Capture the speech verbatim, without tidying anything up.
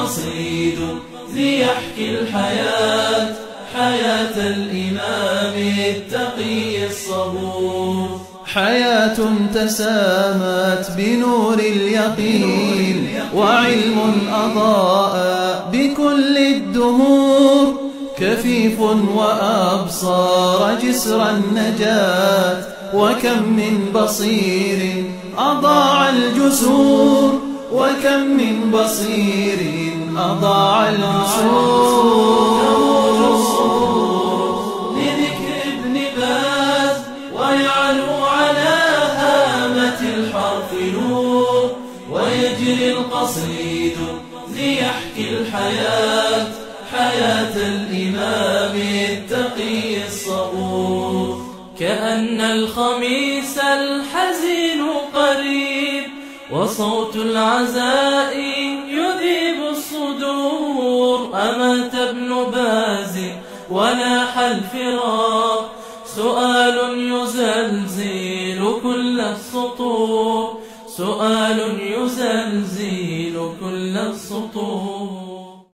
القصيد ليحكي الحياة، حياة الإمام التقي الصبور. حياة تسامت بنور اليقين، وعلم أضاء بكل الدهور، كفيف وأبصار جسر النجاة، وكم من بصير أضاع الجسور، وكم من بصير أضاع الجسور. لذكر ابن باز ويعلو على هامة الحرف نور، ويجري القصيد ليحكي الحياة، حياة الإمام التقي الصبور. كأن الخميس الحزين قريب، وصوت العزاء يذيب الصدور. أمات ابن باز وناح الفراق، سؤال يزلزل كل السطور، سؤال يزلزل كل السطور.